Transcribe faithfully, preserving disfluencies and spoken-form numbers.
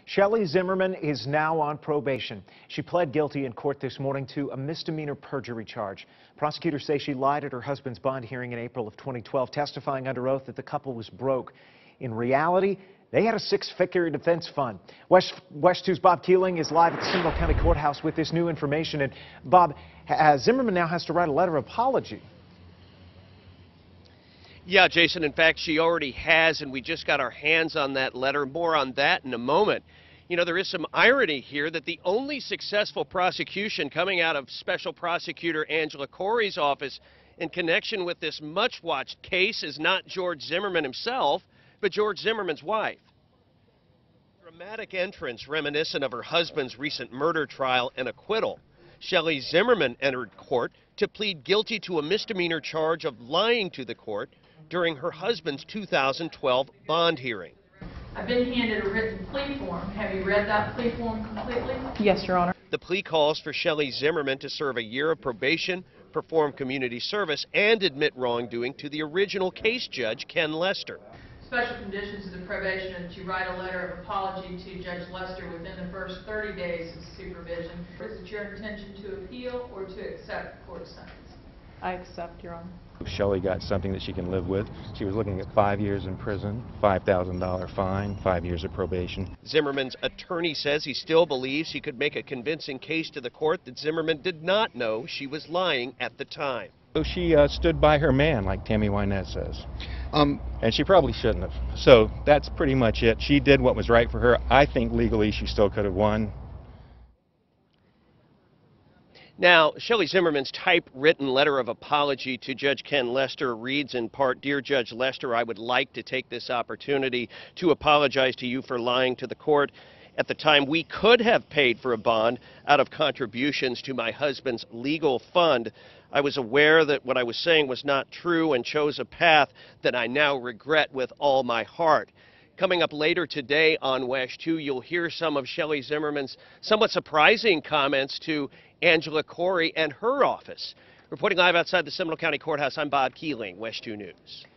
Shellie Zimmerman is now on probation. She pled guilty in court this morning to a misdemeanor perjury charge. Prosecutors say she lied at her husband's bond hearing in April of twenty twelve, testifying under oath that the couple was broke. In reality, they had a six-figure defense fund. WESH, WESH two's Bob Keeling is live at the Seminole County Courthouse with this new information. And Bob, uh, Zimmerman now has to write a letter of apology. Yeah, Jason, in fact, she already has, and we just got our hands on that letter. More on that in a moment. You know, there is some irony here that the only successful prosecution coming out of Special Prosecutor Angela Corey's office in connection with this much-watched case is not George Zimmerman himself, but George Zimmerman's wife. Dramatic entrance reminiscent of her husband's recent murder trial and acquittal. Shellie Zimmerman entered court to plead guilty to a misdemeanor charge of lying to the court during her husband's two thousand twelve bond hearing. I've been handed a written plea form. Have you read that plea form completely? Yes, Your Honor. The plea calls for Shellie Zimmerman to serve a year of probation, perform community service, and admit wrongdoing to the original case judge, Ken Lester. Special conditions of the probation are that you write a letter of apology to Judge Lester within the first thirty days of supervision. Is it your intention to appeal or to accept the court sentence? I accept, Your Honor. Shellie got something that she can live with. She was looking at five years in prison, five thousand dollar fine, five years of probation. Zimmerman's attorney says he still believes he could make a convincing case to the court that Zimmerman did not know she was lying at the time. So she uh, stood by her man, like Tammy Wynette says. Um, and she probably shouldn't have. So that's pretty much it. She did what was right for her. I think legally she still could have won. Now, Shellie Zimmerman's typewritten letter of apology to Judge Ken Lester reads in part, "Dear Judge Lester, I would like to take this opportunity to apologize to you for lying to the court. At the time, we could have paid for a bond out of contributions to my husband's legal fund. I was aware that what I was saying was not true and chose a path that I now regret with all my heart." Coming up later today on WESH two, you'll hear some of Shellie Zimmerman's somewhat surprising comments to Angela Corey and her office. Reporting live outside the Seminole County Courthouse, I'm Bob Keeling, WESH two News.